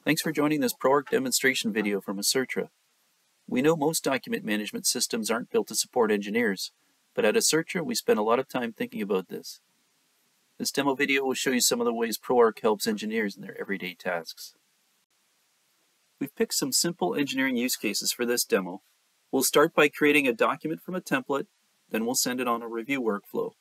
Thanks for joining this Proarc demonstration video from Acertra. We know most document management systems aren't built to support engineers, but at Acertra we spend a lot of time thinking about this. This demo video will show you some of the ways Proarc helps engineers in their everyday tasks. We've picked some simple engineering use cases for this demo. We'll start by creating a document from a template, then we'll send it on a review workflow.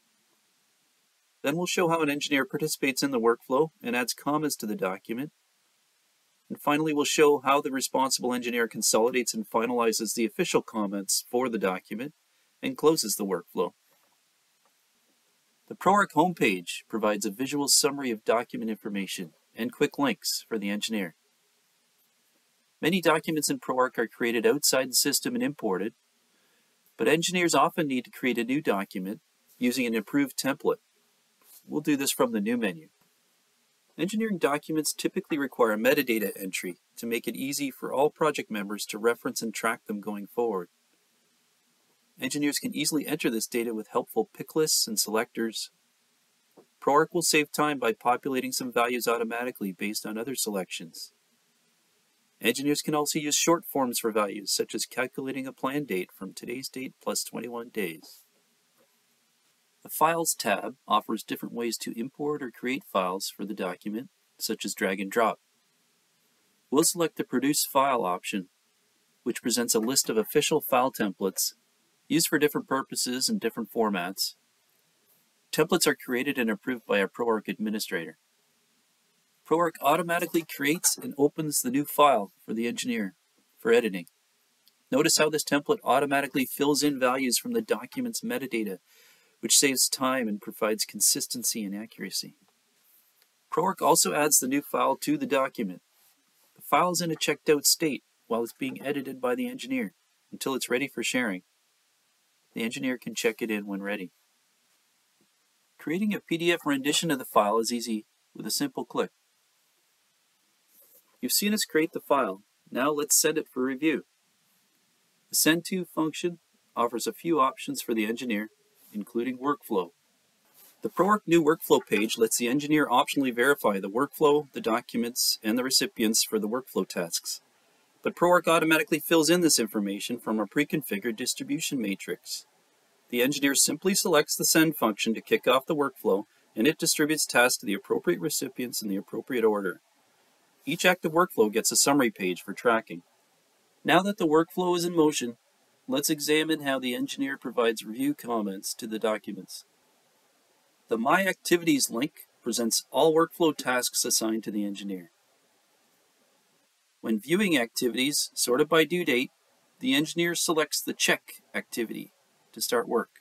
Then we'll show how an engineer participates in the workflow and adds comments to the document. And finally, we'll show how the responsible engineer consolidates and finalizes the official comments for the document and closes the workflow. The Proarc homepage provides a visual summary of document information and quick links for the engineer. Many documents in Proarc are created outside the system and imported, but engineers often need to create a new document using an approved template. We'll do this from the New menu. Engineering documents typically require metadata entry to make it easy for all project members to reference and track them going forward. Engineers can easily enter this data with helpful pick lists and selectors. Proarc will save time by populating some values automatically based on other selections. Engineers can also use short forms for values, such as calculating a plan date from today's date plus 21 days. The Files tab offers different ways to import or create files for the document, such as drag and drop. We'll select the Produce File option, which presents a list of official file templates used for different purposes and different formats. Templates are created and approved by a Proarc administrator. Proarc automatically creates and opens the new file for the engineer for editing. Notice how this template automatically fills in values from the document's metadata, which saves time and provides consistency and accuracy. Proarc also adds the new file to the document. The file is in a checked out state while it's being edited by the engineer until it's ready for sharing. The engineer can check it in when ready. Creating a PDF rendition of the file is easy with a simple click. You've seen us create the file. Now let's send it for review. The Send To function offers a few options for the engineer, including workflow. The Proarc new workflow page lets the engineer optionally verify the workflow, the documents, and the recipients for the workflow tasks. But Proarc automatically fills in this information from a pre-configured distribution matrix. The engineer simply selects the Send function to kick off the workflow, and it distributes tasks to the appropriate recipients in the appropriate order. Each active workflow gets a summary page for tracking. Now that the workflow is in motion, let's examine how the engineer provides review comments to the documents. The My Activities link presents all workflow tasks assigned to the engineer. When viewing activities sorted by due date, the engineer selects the Check activity to start work.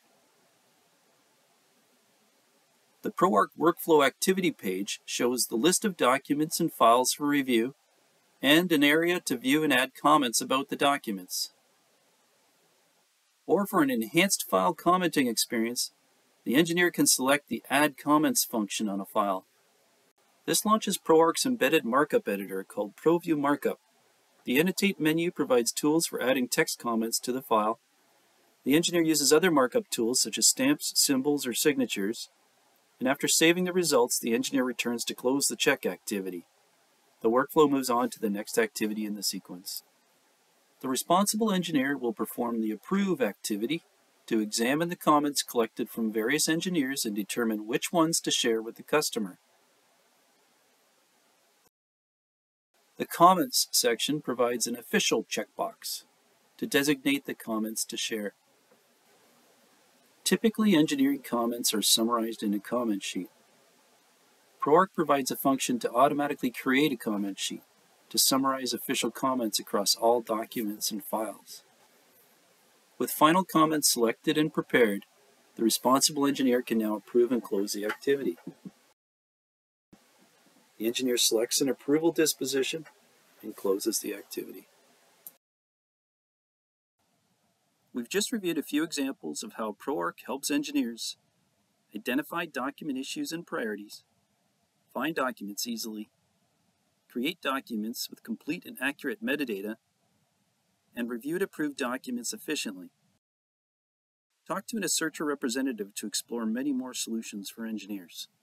The Proarc Workflow Activity page shows the list of documents and files for review and an area to view and add comments about the documents. Or for an enhanced file commenting experience, the engineer can select the Add Comments function on a file. This launches Proarc's embedded markup editor called ProView Markup. The Annotate menu provides tools for adding text comments to the file. The engineer uses other markup tools such as stamps, symbols, or signatures. And after saving the results, the engineer returns to close the check activity. The workflow moves on to the next activity in the sequence. The responsible engineer will perform the Approve activity to examine the comments collected from various engineers and determine which ones to share with the customer. The Comments section provides an official checkbox to designate the comments to share. Typically, engineering comments are summarized in a comment sheet. Proarc provides a function to automatically create a comment sheet to summarize official comments across all documents and files. With final comments selected and prepared, the responsible engineer can now approve and close the activity. The engineer selects an approval disposition and closes the activity. We've just reviewed a few examples of how Proarc helps engineers identify document issues and priorities, find documents easily, create documents with complete and accurate metadata, and review and approve documents efficiently. Talk to an Acertra representative to explore many more solutions for engineers.